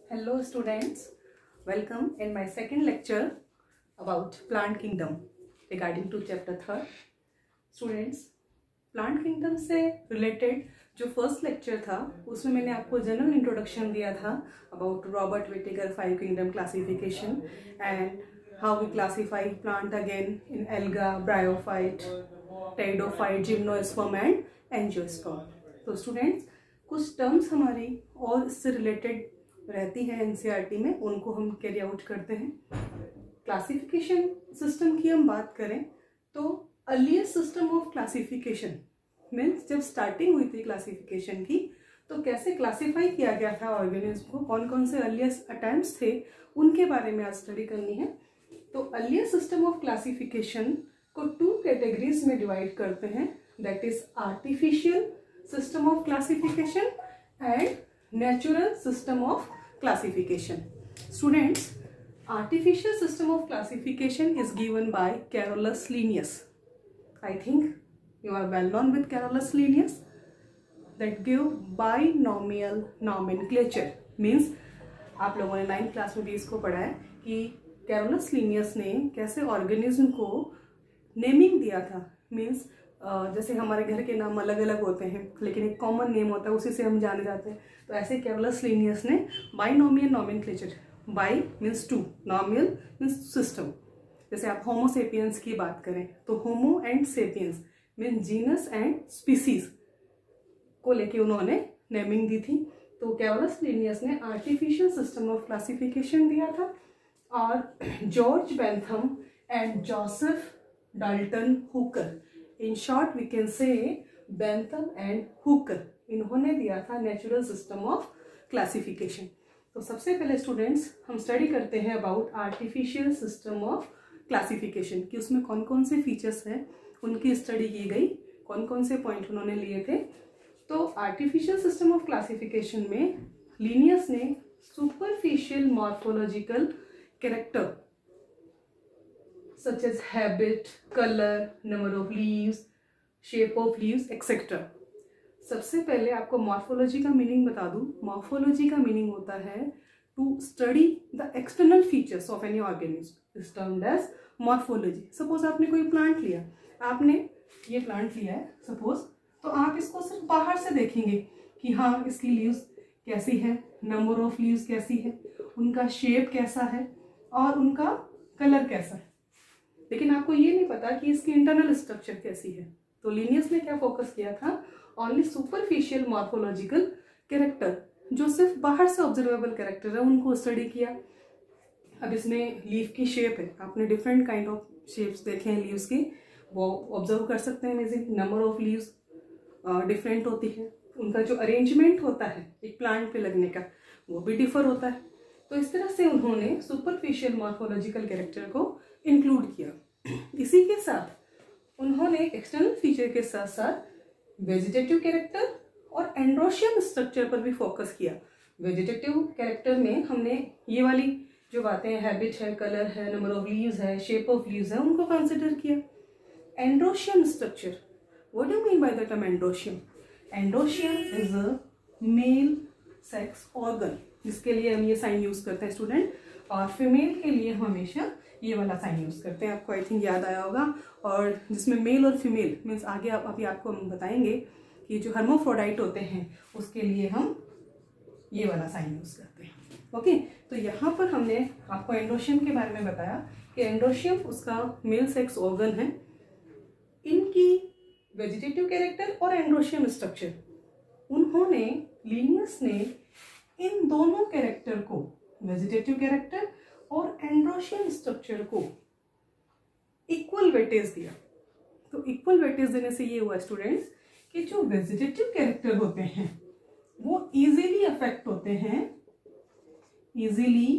Hello students, welcome in my second lecture about plant kingdom regarding to chapter 3rd. Students, plant kingdom से related जो first lecture था उसमें मैंने आपको general introduction दिया था about Robert Whittaker 5 kingdom classification and how we classify plant again in algae, bryophyte, pteridophyte, gymnosperm and angiosperm. तो students कुछ टर्म्स हमारी और इससे रिलेटेड रहती है एनसीईआरटी में, उनको हम कैरी आउट करते हैं. क्लासिफिकेशन सिस्टम की हम बात करें तो earliest system of classification means जब स्टार्टिंग हुई थी क्लासिफिकेशन की तो कैसे क्लासिफाई किया गया था ऑर्गेनिज्म को, कौन कौन से अर्लीस्ट अटेम्प्ट्स थे उनके बारे में आज स्टडी करनी है. तो अर्लीस्ट सिस्टम ऑफ क्लासिफिकेशन को 2 कैटेगरीज में डिवाइड करते हैं, that is artificial system of classification and natural system of classification. Students, artificial system of classification is given by Carolus Linnaeus. I think you are well known with Carolus Linnaeus. That give binomial nomenclature means आप लोगों ने 9th class में भी इसको पढ़ा है कि Carolus Linnaeus ने कैसे ऑर्गेनिज्म को नेमिंग दिया था. मीन्स जैसे हमारे घर के नाम अलग अलग होते हैं लेकिन एक कॉमन नेम होता है, उसी से हम जाने जाते हैं. तो ऐसे कैरोलस लीनियस ने binomial nomenclature, bi means 2, nomial means system. जैसे आप होमो सेपियंस की बात करें तो homo and sapiens means genus and species को लेके उन्होंने नेमिंग दी थी. तो कैरोलस लीनियस ने आर्टिफिशियल सिस्टम ऑफ क्लासिफिकेशन दिया था और George Bentham and Joseph Dalton Hooker, in short we can say Bentham and Hooker, इन्होंने दिया था नेचुरल सिस्टम ऑफ क्लासिफिकेशन. तो सबसे पहले स्टूडेंट्स हम स्टडी करते हैं about artificial system of classification कि उसमें कौन कौन से फीचर्स हैं, उनकी स्टडी की गई, कौन कौन से पॉइंट उन्होंने लिए थे. तो आर्टिफिशियल सिस्टम ऑफ क्लासिफिकेशन में लीनियस ने superficial morphological character such as habit, color, number of leaves, shape of leaves, etc. सबसे पहले आपको मॉर्फोलॉजी का मीनिंग बता दूं. मॉर्फोलॉजी का मीनिंग होता है to study the external features of any organism is termed as morphology. Suppose आपने कोई प्लांट लिया, आपने ये प्लांट लिया है सपोज, तो आप इसको सिर्फ बाहर से देखेंगे कि हाँ इसकी लीव्स कैसी है, नंबर ऑफ लीव्स कैसी है, उनका शेप कैसा है और उनका कलर कैसा है, लेकिन आपको ये नहीं पता कि इसकी इंटरनल स्ट्रक्चर कैसी है. तो लीनियस ने क्या फोकस किया था, ओनली सुपरफिशियल मॉर्फोलॉजिकल कैरेक्टर, जो सिर्फ बाहर से ऑब्जर्वेबल कैरेक्टर है, उनको स्टडी किया. अब इसमें लीफ की शेप है, आपने डिफरेंट काइंड ऑफ शेप्स देखे हैं लीव्स की, वो ऑब्जर्व कर सकते हैं. मीजिंग नंबर ऑफ लीव्स डिफरेंट होती है, उनका जो अरेंजमेंट होता है एक प्लांट पे लगने का वो भी डिफर होता है. तो इस तरह से उन्होंने सुपरफिशियल मॉर्फोलॉजिकल कैरेक्टर को इंक्लूड किया. इसी के साथ उन्होंने एक्सटर्नल फीचर के साथ साथ वेजिटेटिव कैरेक्टर और एंड्रोशियम स्ट्रक्चर पर भी फोकस किया. वेजिटेटिव कैरेक्टर में हमने ये वाली जो बातें हैं, हैबिट है, कलर है, नंबर ऑफ लीव्स है, शेप ऑफ लीव्स है, उनको कंसिडर किया. Androecium structure, what do you mean by the term androecium? Androecium is a male sex organ, जिसके लिए हम ये साइन यूज करते हैं स्टूडेंट, और फीमेल के लिए हम हमेशा ये वाला साइन यूज करते हैं. आपको आई थिंक याद आया होगा. और जिसमें मेल और फीमेल मीन्स आगे अभी आपको हम बताएंगे कि जो हर्माफ्रोडाइट होते हैं उसके लिए हम ये वाला साइन यूज करते हैं. ओके, तो यहाँ पर हमने आपको एंड्रोशियम के बारे में बताया कि एंड्रोशियम उसका मेल सेक्स ऑर्गन है. इनकी वेजिटेटिव कैरेक्टर और एंड्रोशियम स्ट्रक्चर, उन्होंने लीनियस ने इन दोनों कैरेक्टर को, वेजिटेटिव कैरेक्टर और एंड्रोशियम स्ट्रक्चर को इक्वल वेटेज दिया. तो इक्वल वेटेज देने से ये हुआ स्टूडेंट्स कि जो वेजिटेटिव कैरेक्टर होते हैं वो इजीली अफेक्ट होते हैं, easily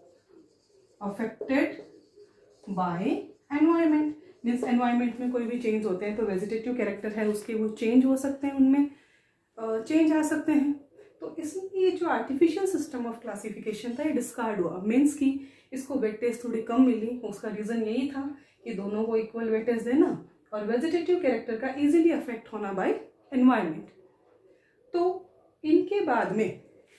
affected by environment. Means environment में कोई भी चेंज होते हैं तो वेजिटेटिव कैरेक्टर है उसके वो चेंज हो सकते हैं, उनमें चेंज आ सकते हैं. तो इसलिए जो आर्टिफिशियल सिस्टम ऑफ क्लासिफिकेशन था ये डिस्कार्ड हुआ. मीन्स कि इसको वेटेज थोड़ी कम मिली. उसका रीजन यही था कि दोनों को इक्वल वेटेज देना और वेजिटेटिव कैरेक्टर का इजीली अफेक्ट होना बाय एनवायरमेंट. तो इनके बाद में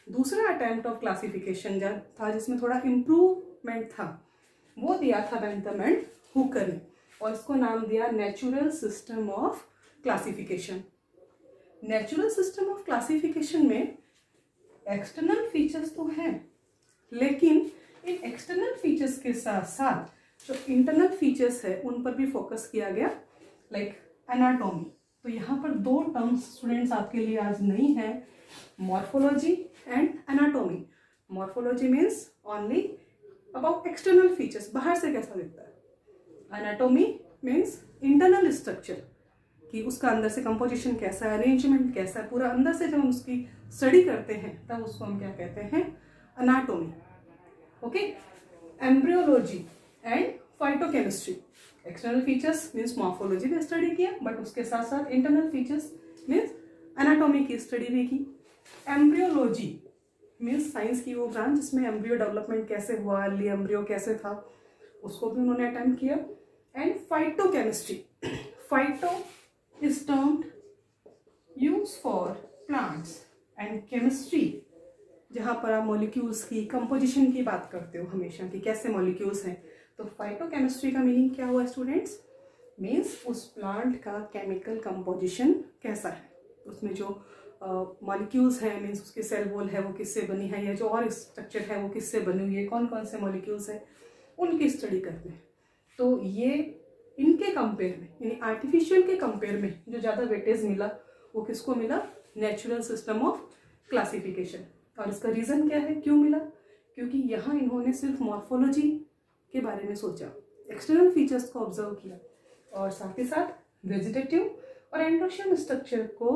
दूसरा अटेम्प्ट ऑफ क्लासिफिकेशन था जिसमें थोड़ा इम्प्रूवमेंट था, वो दिया था बेंथम एंड हुकर ने, और इसको नाम दिया natural system of classification. Natural system of classification में एक्सटर्नल फीचर्स तो हैं, लेकिन इन एक्सटर्नल फीचर्स के साथ साथ जो इंटरनल फीचर्स है उन पर भी फोकस किया गया, लाइक एनाटॉमी। तो यहाँ पर दो टर्म्स स्टूडेंट्स आपके लिए आज नहीं है, morphology and anatomy. Morphology means only about external features, बाहर से कैसा दिखता है। एनाटॉमी मीन्स इंटरनल स्ट्रक्चर, कि उसका अंदर से कंपोजिशन कैसा है, अरेंजमेंट कैसा है, पूरा अंदर से जब हम उसकी स्टडी करते हैं तब उसको हम क्या कहते हैं, anatomy. Okay, embryology and phytochemistry. External features means morphology भी स्टडी किया, बट उसके साथ साथ इंटरनल फीचर्स मीन्स एनाटॉमी की स्टडी भी की। एम्ब्रियोलॉजी मीन्स साइंस की वो ब्रांच जिसमें एम्ब्रियो डेवलपमेंट कैसे हुआ, अर्ली एम्ब्रियो कैसे था, उसको भी उन्होंने अटेम्प्ट किया। And phytochemistry, phyto is termed used for plants and chemistry, जहाँ पर आप मॉलिक्यूल्स की कंपोजिशन की बात करते हो हमेशा कि कैसे मॉलिक्यूल्स हैं। तो फाइटोकेमिस्ट्री का मीनिंग क्या हुआ स्टूडेंट्स, मीन्स उस प्लांट का केमिकल कंपोजिशन कैसा है, उसमें जो मॉलिक्यूल्स हैं, मीन्स उसकी सेल वॉल है वो किससे बनी है, या जो और स्ट्रक्चर है वो किससे बनी हुई है, कौन कौन से मॉलिक्यूल्स हैं उनकी स्टडी करते हैं। तो ये इनके कंपेयर में, यानी आर्टिफिशियल के कंपेयर में जो ज़्यादा वेटेज मिला वो किसको मिला, नेचुरल सिस्टम ऑफ क्लासिफिकेशन। और इसका रीज़न क्या है, क्यों मिला, क्योंकि यहाँ इन्होंने सिर्फ मॉर्फोलॉजी के बारे में सोचा, एक्सटर्नल फीचर्स को ऑब्जर्व किया, और साथ ही साथ वेजिटेटिव और एंडोशियम स्ट्रक्चर को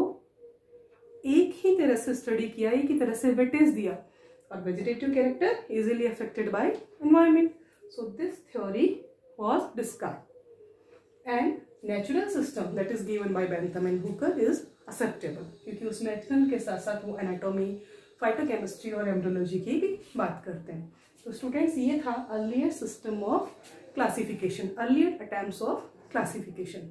एक ही तरह से स्टडी किया, एक ही तरह से वेटेज दिया, और vegetative character easily affected by environment. So this theory was discussed and natural system that is given by Bentham and Hooker is acceptable, क्योंकि उसमें एक्सटर्नल के साथ साथ वो एनाटॉमी, फाइटोकेमिस्ट्री और एम्ब्रियोलॉजी की भी बात करते हैं। तो स्टूडेंट्स ये था earlier system of classification, earlier attempts of classification.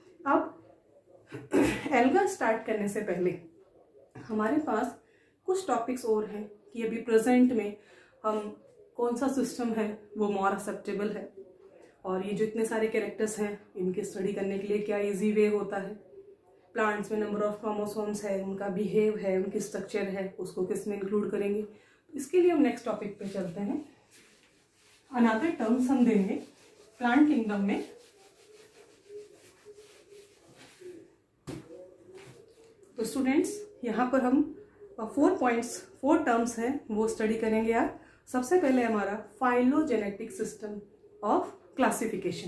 अब एल्गा स्टार्ट करने से पहले हमारे पास कुछ टॉपिक्स और हैं कि अभी प्रेजेंट में हम कौन सा सिस्टम है वो मोर एक्सेप्टेबल है, और ये जो इतने सारे कैरेक्टर्स हैं इनकी स्टडी करने के लिए क्या इजी वे होता है। प्लांट्स में नंबर ऑफ क्रोमोसोम्स है, उनका बिहेव है, उनकी स्ट्रक्चर है, उसको किस में इंक्लूड करेंगे। इसके लिए हम नेक्स्ट टॉपिक पे चलते हैं। अनदर टर्म्स हम देंगे प्लांट किंगडम में। तो स्टूडेंट्स यहाँ पर हम 4 टर्म्स हैं वो स्टडी करेंगे यार। सबसे पहले हमारा phylogenetic system of classification.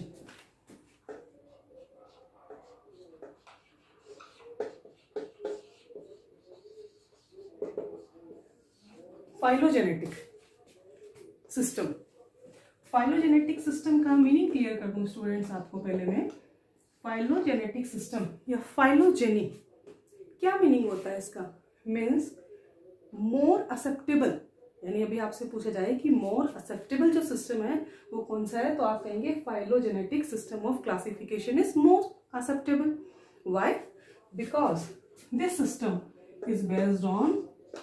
Phylogenetic system, phylogenetic system का मीनिंग क्लियर कर दूं स्टूडेंट्स आपको पहले मैं। फाइलोजेनेटिक सिस्टम या फाइलोजेनी क्या मीनिंग होता है इसका, मीन्स मोर एक्सेप्टेबल, यानी अभी आपसे पूछा जाए कि मोर एक्सेप्टेबल जो सिस्टम है वो कौन सा है, तो आप कहेंगे phylogenetic system of classification is more acceptable. Why, because this system is based on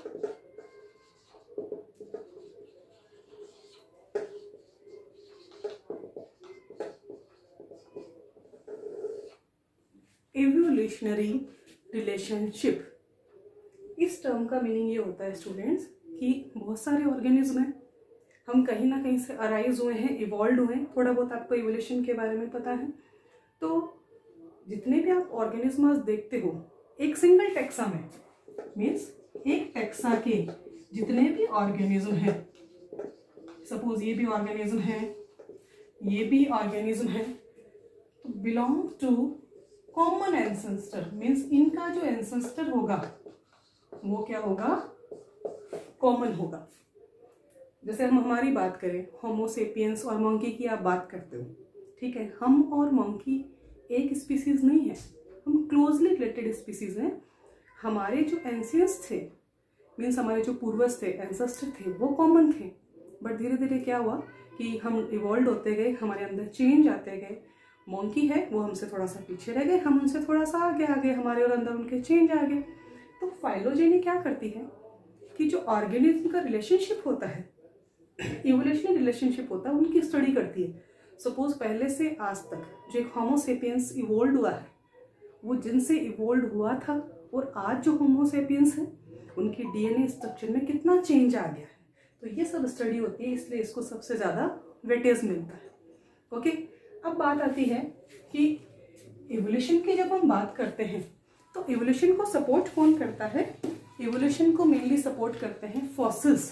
evolutionary relationship. इस टर्म का मीनिंग ये होता है स्टूडेंट्स कि बहुत सारे ऑर्गेनिज्म हैं, हम कहीं ना कहीं से अराइज हुए हैं, इवॉल्व हुए हैं, थोड़ा बहुत आपको इवोल्यूशन के बारे में पता है। तो जितने भी आप ऑर्गेनिज्म देखते हो एक सिंगल टेक्सा में, मीन्स एक टेक्सा के जितने भी ऑर्गेनिज्म हैं, सपोज ये भी ऑर्गेनिज्म है, ये भी ऑर्गेनिज्म है, तो belong to common ancestor, means इनका जो एंसेस्टर होगा वो क्या होगा, कॉमन होगा। जैसे हम हमारी बात करें, होमो सेपियंस और मंकी की आप बात करते हो, ठीक है, हम और मंकी एक स्पीसीज नहीं है, हम क्लोजली रिलेटेड स्पीसीज हैं। हमारे जो एंशियंस थे, मीन्स हमारे जो पूर्वज थे, एंसेस्टर थे, वो कॉमन थे, बट धीरे धीरे क्या हुआ कि हम इवॉल्व होते गए, हमारे अंदर चेंज आते गए। मंकी है वो हमसे थोड़ा सा पीछे रह गए, हम उनसे थोड़ा सा आगे आ गए, हमारे और अंदर उनके चेंज आ गए। तो फाइलोजेनी क्या करती है, कि जो ऑर्गेनिज्म का रिलेशनशिप होता है, इवोल्यूशनरी रिलेशनशिप होता है, उनकी स्टडी करती है। सपोज पहले से आज तक जो एक होमो सेपियंस इवोल्व हुआ है, वो जिनसे इवोल्व हुआ था और आज जो होमो सेपियंस है उनकी डीएनए स्ट्रक्चर में कितना चेंज आ गया है, तो ये सब स्टडी होती है, इसलिए इसको सबसे ज़्यादा वेटेज मिलता है। ओके, अब बात आती है कि इवोल्यूशन की जब हम बात करते हैं तो इवोल्यूशन को सपोर्ट कौन करता है? इवोल्यूशन को मेनली सपोर्ट करते हैं फॉसिल्स।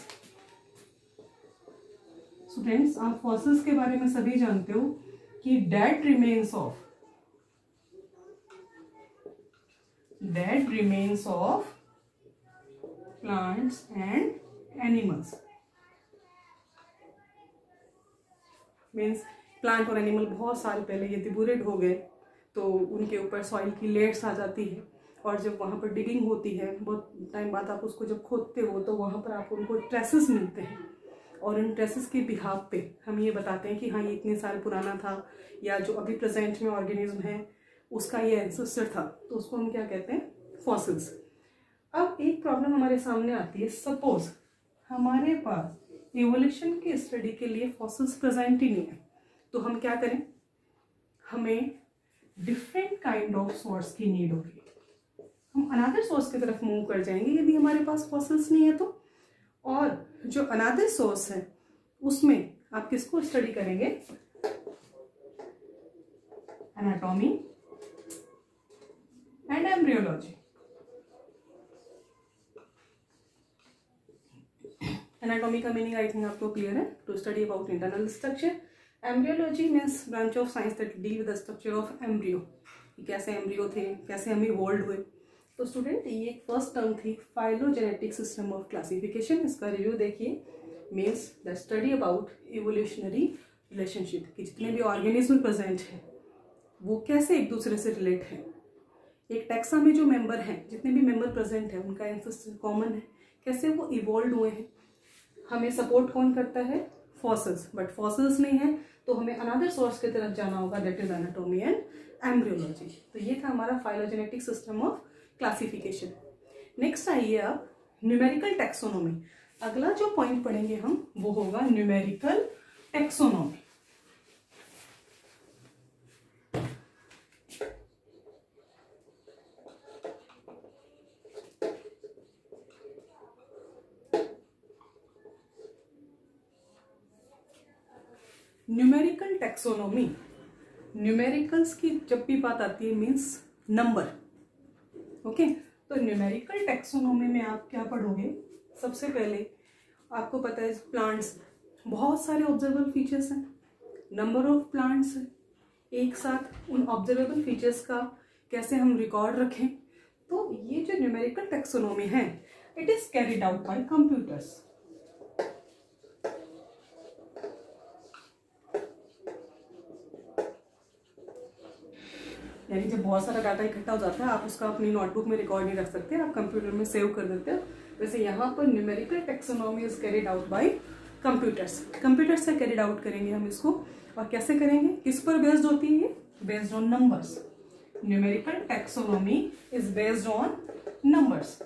स्टूडेंट्स, आप फॉसिल्स के बारे में सभी जानते हो कि dead remains of plants and animals, means plant और एनिमल बहुत साल पहले ये डिबोरेट हो गए, तो उनके ऊपर सॉइल की लेयर्स आ जाती है, और जब वहाँ पर डिगिंग होती है, बहुत टाइम बाद आप उसको जब खोदते हो तो वहाँ पर आपको उनको ट्रेसेस मिलते हैं, और इन ट्रेसेस के बिहाफ पे हम ये बताते हैं कि हाँ ये इतने साल पुराना था, या जो अभी प्रेजेंट में ऑर्गेनिज्म है उसका ये एंसेस्टर था, तो उसको हम क्या कहते हैं? फॉसिल्स। अब एक प्रॉब्लम हमारे सामने आती है, सपोज हमारे पास इवोल्यूशन की स्टडी के लिए फॉसिल्स प्रेजेंट ही नहीं है, तो हम क्या करें? हमें डिफरेंट काइंड ऑफ सोर्स की नीड होगी, हम अनदर सोर्स की तरफ मूव कर जाएंगे यदि हमारे पास फॉसिल्स नहीं है तो। और जो अनदर सोर्स है उसमें आप किसको स्टडी करेंगे? Anatomy and embryology. एनाटॉमी का मीनिंग आई थिंक आपको क्लियर है, to study about internal structure. Embryology means branch of science that deal with the structure of embryo, कैसे एम्ब्रियो थे, कैसे हम इवॉल्व हुए। तो स्टूडेंट, ये एक फर्स्ट टर्म थी फाइलोजेनेटिक सिस्टम ऑफ क्लासिफिकेशन, इसका रिव्यू देखिए। Means the study about evolutionary relationship, कि जितने भी ऑर्गेनिज्म प्रेजेंट हैं वो कैसे एक दूसरे से रिलेट हैं। एक टैक्सा में जो मेंबर हैं, जितने भी मेंबर प्रेजेंट हैं उनका एंसेस्टर कॉमन है, कैसे वो इवॉल्व हुए हैं। हमें सपोर्ट कौन करता है? फॉसिल्स। बट फॉसिल्स नहीं है तो हमें अनदर सोर्स की तरफ जाना होगा, that is anatomy and embryology. तो ये था हमारा phylogenetic system of classification. Next आइए आप न्यूमेरिकल टैक्सोनॉमी। अगला जो पॉइंट पढ़ेंगे हम वो होगा numerical taxonomy. Numerical taxonomy, numericals की जब भी बात आती है मीन्स नंबर। ओके, तो न्यूमेरिकल टैक्सोनॉमी में आप क्या पढ़ोगे? सबसे पहले आपको पता है प्लांट्स बहुत सारे ऑब्जर्वेबल फीचर्स हैं, नंबर ऑफ प्लांट्स है, एक साथ उन ऑब्जर्वेबल फीचर्स का कैसे हम रिकॉर्ड रखें। तो ये जो न्यूमेरिकल टैक्सोनॉमी है, it is carried out by computers. यानी जब बहुत सारा डाटा इकट्ठा हो जाता है, आप उसका अपनी नोटबुक में रिकॉर्ड नहीं रख सकते, आप कंप्यूटर में सेव कर देते हो। वैसे यहाँ पर numerical taxonomy is carried out by computers. Computer से कैरिड आउट करेंगे हम इसको, और कैसे करेंगे? किस पर बेस्ड होती है ये? Based on numbers. Numerical taxonomy is based on numbers.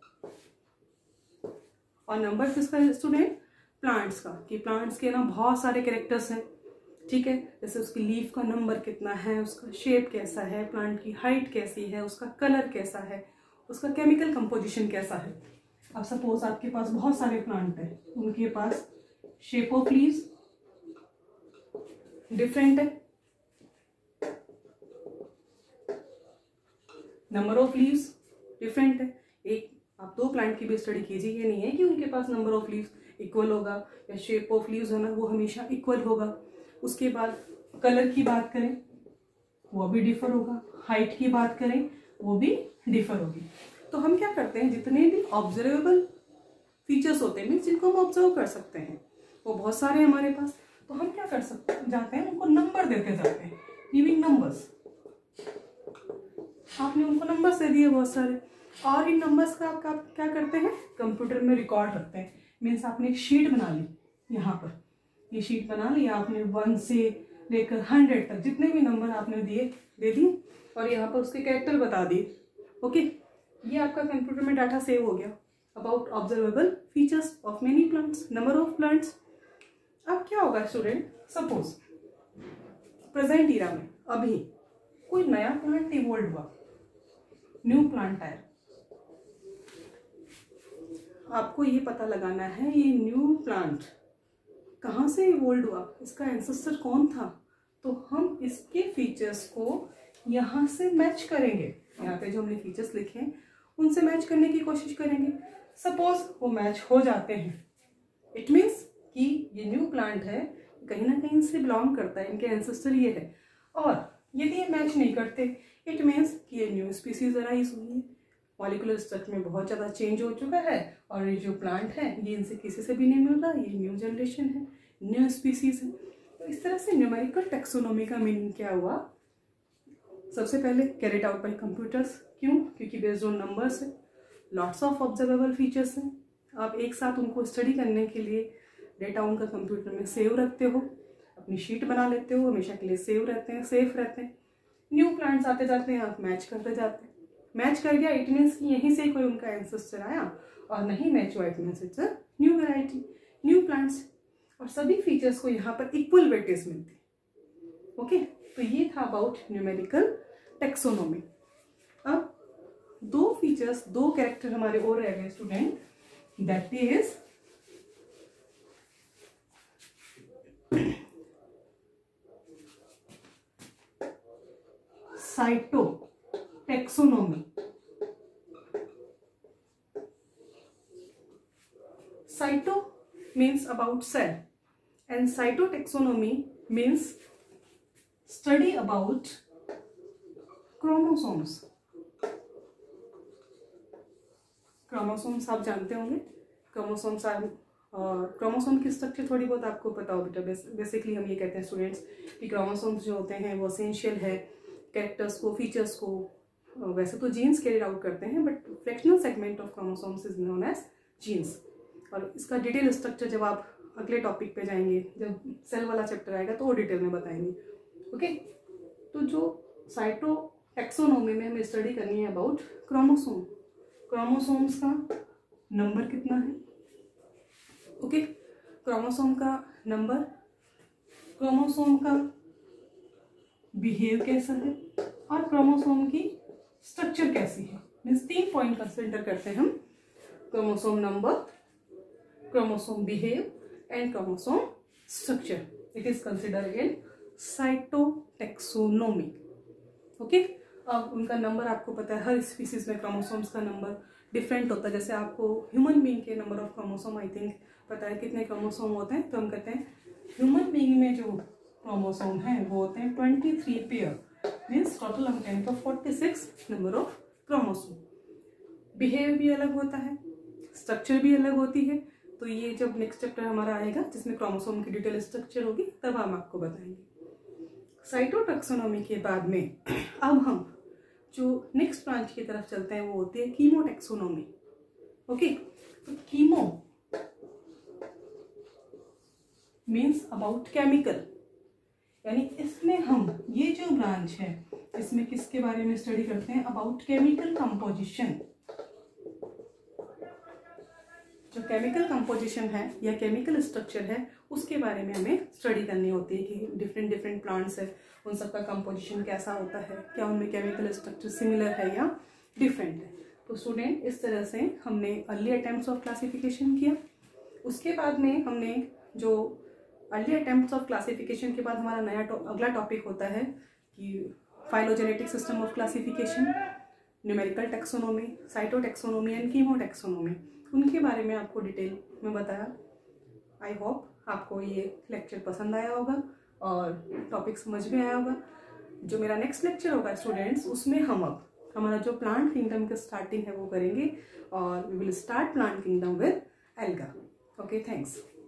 और नंबर किसका स्टूडेंट? प्लांट्स का, कि प्लांट्स के ना बहुत सारे कैरेक्टर्स हैं, ठीक है। जैसे उसकी लीफ का नंबर कितना है, उसका शेप कैसा है, प्लांट की हाइट कैसी है, उसका कलर कैसा है, उसका केमिकल कंपोजिशन कैसा है। अब सपोज आपके पास बहुत सारे प्लांट है, उनके पास शेप ऑफ लीव्स डिफरेंट है, नंबर ऑफ लीव्स डिफरेंट है। एक आप दो प्लांट की भी स्टडी कीजिए, ये नहीं है कि उनके पास नंबर ऑफ लीव्स इक्वल होगा या शेप ऑफ लीव्स है ना वो हमेशा इक्वल होगा। उसके बाद कलर की बात करें वो भी डिफर होगा, हाइट की बात करें वो भी डिफर होगी। तो हम क्या करते हैं, जितने भी ऑब्जर्वेबल फीचर्स होते हैं, मीन्स जिनको हम ऑब्जर्व कर सकते हैं, वो बहुत सारे हमारे पास, तो हम क्या कर सकते जाते हैं, उनको नंबर देते जाते हैं, गिविंग नंबर्स। आपने उनको नंबर्स दे दिए बहुत सारे, और इन नंबर्स का आप क्या करते हैं, कंप्यूटर में रिकॉर्ड रखते हैं। मीन्स आपने एक शीट बना ली, यहाँ पर ये शीट बना लिया आपने, 1 से लेकर 100 तक जितने भी नंबर आपने दे दिए, और यहाँ पर उसके कैरेक्टर बता दिए। ओके, ये आपका कंप्यूटर में डाटा सेव हो गया। About observable features of many plants, number of plants. अब क्या होगा स्टूडेंट, सपोज प्रेजेंट ईरा में अभी कोई नया प्लांट इवॉल्व हुआ, न्यू प्लांट आया, आपको ये पता लगाना है ये न्यू प्लांट कहाँ से इवॉल्व हुआ, इसका एंसेस्टर कौन था। तो हम इसके फीचर्स को यहाँ से मैच करेंगे, यहाँ पे जो हमने फीचर्स लिखे हैं उनसे मैच करने की कोशिश करेंगे। सपोज वो मैच हो जाते हैं, इट मीन्स कि ये न्यू प्लांट है, कहीं ना कहीं से बिलोंग करता है, इनके एंसेस्टर ये है। और यदि ये मैच नहीं करते, इट मीन्स कि ये न्यू स्पीसीज अराइज हुई है, मॉलिक्यूलर स्ट्रक्चर में बहुत ज़्यादा चेंज हो चुका है और ये जो प्लांट है ये इनसे किसी से भी नहीं मिल रहा, ये न्यू जनरेशन है, न्यू स्पीसीज है। तो इस तरह से न्यूमेरिकल टैक्सोनॉमी का मीनिंग क्या हुआ, सबसे पहले कैरिड आउट बाय कंप्यूटर्स। क्यों? क्योंकि बेस्ड ऑन नंबर्स है, लॉट्स ऑफ ऑब्जर्वेबल फीचर्स हैं, आप एक साथ उनको स्टडी करने के लिए डेटा उनका कंप्यूटर में सेव रखते हो, अपनी शीट बना लेते हो, हमेशा के लिए सेव रहते हैं, सेफ रहते हैं। न्यू प्लांट्स आते जाते हैं, आप मैच करते जाते हैं, मैच कर गया इट मीन्स कि यहीं से कोई उनका एंसेस्टर आया, और नहीं मैच हुआ it means it's a new variety, new plants. और सभी फीचर्स को यहाँ पर इक्वल वेटेज मिलती है। ओके, तो ये था अबाउट न्यूमेरिकल टैक्सोनॉमी। अब दो फीचर्स, दो कैरेक्टर हमारे और रह गए student, that is cytotaxonomy. Cyto means about cell and cytotaxonomy means study about chromosomes. Chromosomes आप जानते होंगे, chromosomes क्रोमोसोम की स्ट्रक्चर थोड़ी बहुत आपको पता हो बेटा। बेसिकली हम ये कहते हैं स्टूडेंट्स कि क्रोमोसोम्स जो होते हैं वो एसेंशियल है कैरेक्टर्स को, फीचर्स को। वैसे तो जीन्स कैरिड आउट करते हैं, but fractional segment of chromosomes is known as genes. और इसका डिटेल स्ट्रक्चर जब आप अगले टॉपिक पे जाएंगे, जब सेल वाला चैप्टर आएगा तो वो डिटेल में बताएंगे। ओके, तो जो साइटोटैक्सोनॉमी में हमें स्टडी करनी है अबाउट क्रोमोसोम, क्रोमोसोम्स का नंबर कितना है। ओके, क्रोमोसोम का नंबर, क्रोमोसोम का बिहेव कैसा है, और क्रोमोसोम की स्ट्रक्चर कैसी है। मीन्स 3 पॉइंट कंसिडर करते हैं हम, chromosome number, chromosome behave and chromosome structure. It is considered in cytotaxonomy. Okay, अब उनका नंबर आपको पता है, हर स्पीसीज में क्रोमोसोम्स का नंबर डिफरेंट होता है। जैसे आपको ह्यूमन बीइंग के number of chromosome I think पता है कितने क्रोमोसोम होते हैं, तो हम कहते हैं ह्यूमन बीइंग में जो क्रोमोसोम हैं वो होते हैं 23 पेयर, मीन्स टोटल हम कहेंगे तो 46 नंबर ऑफ क्रोमोसोम। बिहेव भी अलग होता है, स्ट्रक्चर भी अलग होती है। तो ये जब नेक्स्ट चैप्टर हमारा आएगा जिसमें क्रोमोसोम की डिटेल स्ट्रक्चर होगी तब हम आपको बताएंगे। साइटोटैक्सोनॉमी के बाद में अब हम जो नेक्स्ट ब्रांच की तरफ चलते हैं वो होती है कीमोटैक्सोनॉमी। ओके, तो कीमो मीन्स अबाउट केमिकल, यानी इसमें हम ये जो ब्रांच है इसमें किसके बारे में स्टडी करते हैं, अबाउट केमिकल कंपोजिशन। जो केमिकल कंपोजिशन है या केमिकल स्ट्रक्चर है उसके बारे में हमें स्टडी करनी होती है कि डिफरेंट डिफरेंट प्लांट्स है उन सबका कंपोजिशन कैसा होता है, क्या उनमें केमिकल स्ट्रक्चर सिमिलर है या डिफरेंट है। तो स्टूडेंट इस तरह से हमने अर्ली अटेम्प्ट्स ऑफ क्लासिफिकेशन किया। उसके बाद में हमने जो अर्ली अटेम्प्ट्स ऑफ क्लासिफिकेशन के बाद हमारा नया अगला टॉपिक होता है कि phylogenetic system of classification, numerical taxonomy, cytotaxonomy and chemotaxonomy. उनके बारे में आपको डिटेल में बताया। आई होप आपको ये लेक्चर पसंद आया होगा और टॉपिक समझ में आया होगा। जो मेरा नेक्स्ट लेक्चर होगा स्टूडेंट्स, उसमें हम अब हमारा जो प्लांट किंगडम का स्टार्टिंग है वो करेंगे और we will start plant kingdom with algae. Okay, thanks.